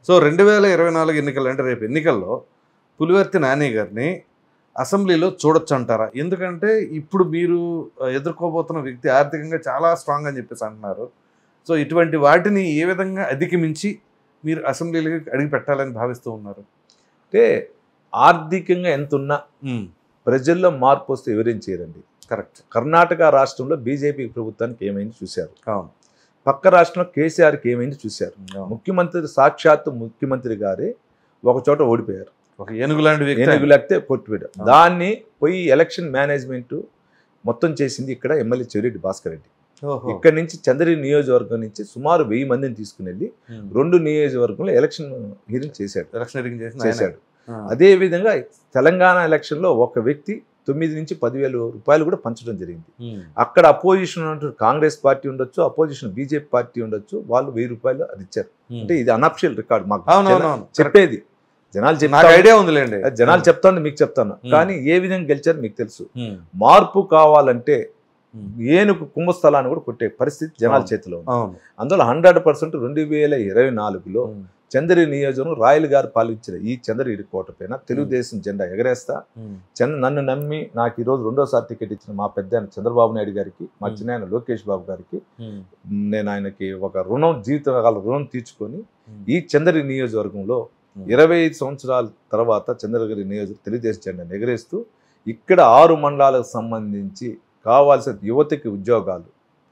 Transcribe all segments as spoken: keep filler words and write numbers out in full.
So రెండు వేల ఇరవై నాలుగు ఎన్నికలు అంటే రేపు ఎన్నికల్లో పులివర్తి నాని గారిని అసెంబ్లీలో చూడొచ్చు అంటారా? ఎందుకంటే ఇప్పుడు మీరు ఎదుర్కోబోతున్న వ్యక్తి ఆర్థికంగా చాలా స్ట్రాంగ్ అని చెప్పేసి అంటున్నారు. సో ఇటువంటి వాటిని ఏ విధంగా అధిగమించి మీరు అసెంబ్లీలోకి అడిగి పెట్టాలని భావిస్తూ ఉన్నారు? అంటే ఆర్థికంగా ఎంత ఉన్నా ప్రజల్లో మార్పు వస్తే ఎవరేం చేయరండి. కరెక్ట్. కర్ణాటక రాష్ట్రంలో బీజేపీ ప్రభుత్వానికి ఏమైంది చూశారు, అవును. పక్క రాష్ట్రంలో కేసీఆర్కి ఏమైంది చూశారు. ముఖ్యమంత్రి సాక్షాత్తు ముఖ్యమంత్రి గారే ఒక చోట ఓడిపోయారు, ఒక ఏనుగు లాంటి వ్యక్తి, ఏనుగు లేకపోతే కొట్టిపోయారు. దాన్ని పోయి ఎలక్షన్ మేనేజ్మెంట్ మొత్తం చేసింది ఇక్కడ ఎమ్మెల్యే చెవిరెడ్డి భాస్కర్ రెడ్డి. ఇక్కడ నుంచి చంద్రగిరి నియోజకవర్గం నుంచి సుమారు వెయ్యి మందిని తీసుకుని వెళ్ళి రెండు నియోజకవర్గంలో ఎలక్షన్ హీరింగ్ చేశాడు ఎలక్షన్ హీరింగ్ చేశాడు అదే విధంగా తెలంగాణ ఎలక్షన్లో ఒక వ్యక్తి తొమ్మిది నుంచి పదివేల రూపాయలు కూడా పంచడం జరిగింది. అక్కడ అపోజిషన్ కాంగ్రెస్ పార్టీ ఉండొచ్చు, అపోజిషన్ బీజేపీ పార్టీ ఉండొచ్చు, వాళ్ళు వెయ్యి రూపాయలు అది ఇచ్చారు. అంటే ఇది అనఫిషియల్ రికార్డ్ మాకు చెప్పేది. జనాలు చెప్పే ఐడియా ఉందిలేండి, జనాలు చెప్తాను మీకు చెప్తాను. కానీ ఏ విధంగా గెలిచారు మీకు తెలుసు. మార్పు కావాలంటే ఏనుగు కుంభస్థలాన్ని కూడా కొట్టే పరిస్థితి జనాల చేతిలో ఉంది. అందులో హండ్రెడ్ పర్సెంట్ రెండు వేల ఇరవై నాలుగులో చంద్రగిరి నియోజకవర్గం రాయల్ గారు పాలించిన ఈ చంద్రగిరి కోట పైన తెలుగుదేశం జెండా ఎగరేస్తా. చంద్ర నన్ను నమ్మి నాకు ఈరోజు రెండోసారి టికెట్ ఇచ్చిన మా పెద్ద చంద్రబాబు నాయుడు గారికి, మా చిన్న ఆయన లోకేష్ బాబు గారికి నేను ఆయనకి ఒక రుణం, జీవితకాల రుణం తీర్చుకొని ఈ చంద్రగిరి నియోజకవర్గంలో ఇరవై ఐదు సంవత్సరాల తర్వాత చంద్రగిరి నియోజకవర్గం తెలుగుదేశం జెండాను ఎగరేస్తూ ఇక్కడ ఆరు మండలాలకు సంబంధించి కావాల్సిన యువతకి ఉద్యోగాలు,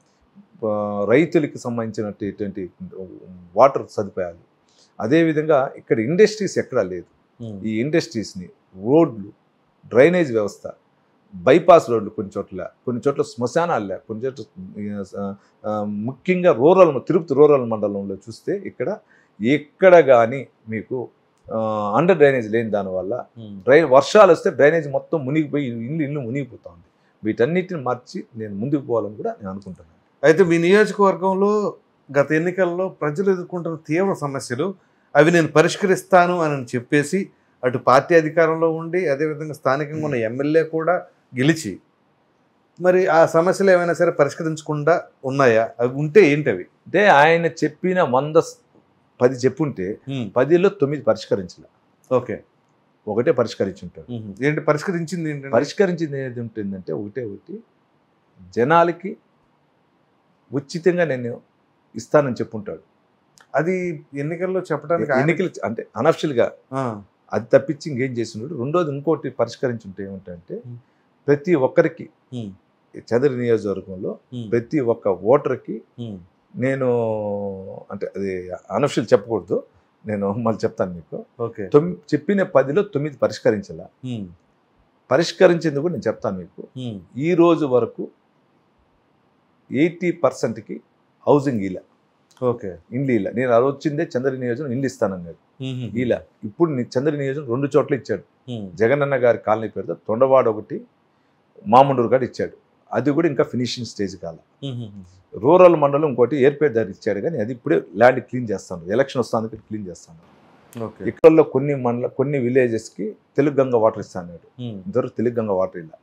రైతులకి సంబంధించినటువంటి వాటర్ సదుపాయాలు, అదేవిధంగా ఇక్కడ ఇండస్ట్రీస్ ఎక్కడా లేదు. ఈ ఇండస్ట్రీస్ని, రోడ్లు, డ్రైనేజ్ వ్యవస్థ, బైపాస్ రోడ్లు కొన్ని చోట్ల, కొన్ని చోట్ల శ్మశానాలు లే, కొన్ని చోట్ల ముఖ్యంగా రూరల్ తిరుపతి రూరల్ మండలంలో చూస్తే ఇక్కడ ఎక్కడ కానీ మీకు అండర్ డ్రైనేజ్ లేని దానివల్ల డ్రై వర్షాలు వస్తే డ్రైనేజ్ మొత్తం మునిగిపోయి ఇల్లు ఇల్లు మునిగిపోతా ఉంది. వీటన్నిటిని మార్చి నేను ముందుకు పోవాలని కూడా నేను అనుకుంటున్నాను. అయితే మీ నియోజకవర్గంలో గత ఎన్నికల్లో ప్రజలు ఎదుర్కొంటున్న తీవ్ర సమస్యలు అవి నేను పరిష్కరిస్తాను అని చెప్పేసి అటు పార్టీ అధికారంలో ఉండి అదేవిధంగా స్థానికంగా ఉన్న ఎమ్మెల్యే కూడా గెలిచి మరి ఆ సమస్యలు ఏమైనా సరే పరిష్కరించకుండా ఉన్నాయా? అవి ఉంటే ఏంటి అవి? అంటే ఆయన చెప్పిన వంద పది చెప్పుంటే పదిలో తొమ్మిది పరిష్కరించలే. ఓకే, ఒకటే పరిష్కరించి ఉంటాడు. ఏంటి పరిష్కరించింది? ఏంటి పరిష్కరించింది ఏది ఉంటుందంటే ఒకటే ఒకటి, జనాలకి ఉచితంగా నేను ఇస్తానని చెప్పుంటాడు. అది ఎన్నికల్లో చెప్పడానికి ఎన్నికలు అంటే అనఫిషియల్గా అది తప్పించి ఇంకేం చేస్తున్నాడు. రెండోది ఇంకోటి పరిష్కరించుంటే ఏమిటంటే ప్రతి ఒక్కరికి చంద్రగిరి నియోజకవర్గంలో ప్రతి ఒక్క ఓటర్కి నేను అంటే అది అనఫిషియల్ చెప్పకూడదు, నేను మళ్ళీ చెప్తాను మీకు. తొమ్మిది చెప్పిన పదిలో తొమ్మిది పరిష్కరించాల. పరిష్కరించింది కూడా నేను చెప్తాను మీకు. ఈ రోజు వరకు ఎయిటీ పర్సెంట్కి హౌసింగ్ ఇలా. ఓకే, ఇండ్లు ఇలా. నేను అది వచ్చిందే చంద్రగిరి నియోజకవర్గం ఇండ్లు ఇస్తానన్నాడు ఇలా. ఇప్పుడు చంద్రగిరి నియోజకవర్గం రెండు చోట్ల ఇచ్చాడు. జగనన్న గారి కాలనీ పేరుతో తొండవాడ ఒకటి, మామండూరు గారు ఇచ్చాడు. అది కూడా ఇంకా ఫినిషింగ్ స్టేజ్ కాల. రూరల్ మండలం ఇంకోటి ఏర్పేట దారి ఇచ్చాడు, కానీ అది ఇప్పుడే ల్యాండ్ క్లీన్ చేస్తాను, ఎలక్షన్ వస్తాను క్లీన్ చేస్తాను. ఇక్కడ కొన్ని మండల కొన్ని విలేజెస్కి తెలుగు గంగ వాటర్ ఇస్తాను. ఇద్దరు తెలుగు గంగ వాటర్ ఇలా.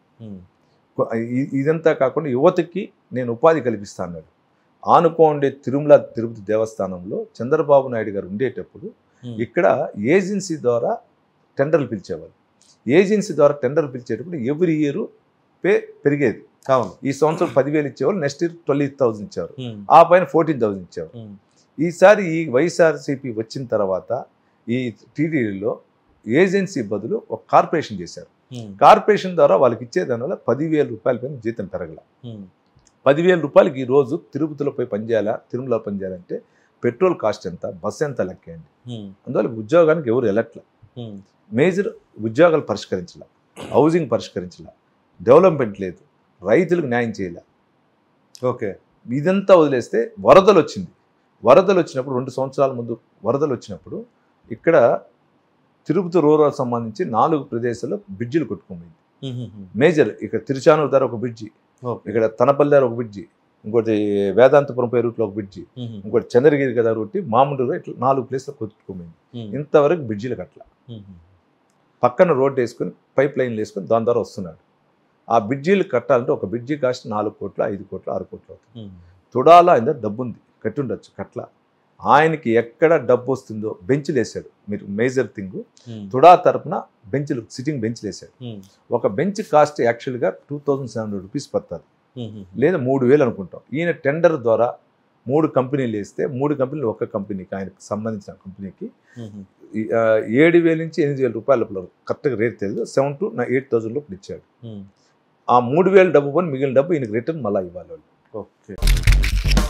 ఇదంతా కాకుండా యువతకి నేను ఉపాధి కల్పిస్తాను. ఆనుకోండే తిరుమల తిరుపతి దేవస్థానంలో చంద్రబాబు నాయుడు గారు ఉండేటప్పుడు ఇక్కడ ఏజెన్సీ ద్వారా టెండర్లు పిలిచేవారు. ఏజెన్సీ ద్వారా టెండర్లు పిలిచేటప్పుడు ఎవ్రీ ఇయర్ పే పెరిగేది. ఈ సంవత్సరం పదివేలు ఇచ్చేవాళ్ళు, నెక్స్ట్ ఇయర్ ట్వెల్వ్ థౌసండ్ ఇచ్చారు, ఆ పైన ఫోర్టీన్ థౌసండ్ ఇచ్చారు. ఈసారి ఈ వైఎస్ఆర్సీపీ వచ్చిన తర్వాత ఈ టీడీలో ఏజెన్సీ బదులు ఒక కార్పొరేషన్ చేశారు. కార్పొరేషన్ ద్వారా వాళ్ళకి ఇచ్చేదాని వల్ల పదివేల రూపాయల పైన జీతం పెరగల. పదివేల రూపాయలకి ఈ రోజు తిరుపతిలో పోయి పనిచేయాలా, తిరుమలలో పనిచేయాలంటే పెట్రోల్ కాస్ట్ ఎంత, బస్సు ఎంత లెక్కేయండి. అందువల్ల ఉద్యోగానికి ఎవరు వెళ్ళట్ల. మేజర్ ఉద్యోగాలు పరిష్కరించాల, హౌసింగ్ పరిష్కరించాల, డెవలప్మెంట్ లేదు, రైతులకు న్యాయం చేయాల. ఓకే, ఇదంతా వదిలేస్తే వరదలు వచ్చింది. వరదలు వచ్చినప్పుడు రెండు సంవత్సరాల ముందు వరదలు వచ్చినప్పుడు ఇక్కడ తిరుపతి రూరల్ సంబంధించి నాలుగు ప్రదేశాల్లో బ్రిడ్జిలు కొట్టుకుపోయింది. మేజర్ ఇక్కడ తిరుచానూరు దగ్గర ఒక బ్రిడ్జి, ఇక్కడ తనపల్లి దగ్గర ఒక బ్రిడ్జి, ఇంకోటి వేదాంతపురం పై రూట్లో ఒక బ్రిడ్జి, ఇంకోటి చంద్రగిరి కదా రూటి మామూలు ఇట్లా నాలుగు ప్లేస్లో కొట్టుకుపోయింది. ఇంతవరకు బ్రిడ్జిలు కట్ల. పక్కన రోడ్డు వేసుకొని పైప్ లైన్లు వేసుకొని దాని ద్వారా వస్తున్నాడు. ఆ బ్రిడ్జీలు కట్టాలంటే ఒక బ్రిడ్జి కాస్ట్ నాలుగు కోట్లు, ఐదు కోట్లు, ఆరు కోట్లు అవుతుంది. తుడాలా ఆయన డబ్బు ఉంది, కట్టి ఉండొచ్చు, కట్ల. ఆయనకి ఎక్కడ డబ్బు వస్తుందో బెంచ్లు వేసాడు. మీరు మేజర్ థింగ్ తుడా తరపున బెంచ్లు సిట్టింగ్ బెంచ్లు వేసాడు. ఒక బెంచ్ కాస్ట్ యాక్చువల్గా two thousand seven hundred rupees పడుతుంది, లేదా మూడు వేలు అనుకుంటాం. ఈయన టెండర్ ద్వారా మూడు కంపెనీలు వేస్తే మూడు కంపెనీలు ఒక్క కంపెనీకి, ఆయనకు సంబంధించిన కంపెనీకి ఏడు వేల నుంచి ఎనిమిది వేల రూపాయల లోపల కరెక్ట్గా రేట్ తెలియదు, సెవెన్ టు ఎయిట్ థౌసండ్ లోపల ఇచ్చాడు. ఆ మూడు వేల డబ్బు పని మిగిలిన డబ్బు ఈయనకి రిటర్న్ మళ్ళీ ఇవ్వాలి వాళ్ళు. ఓకే.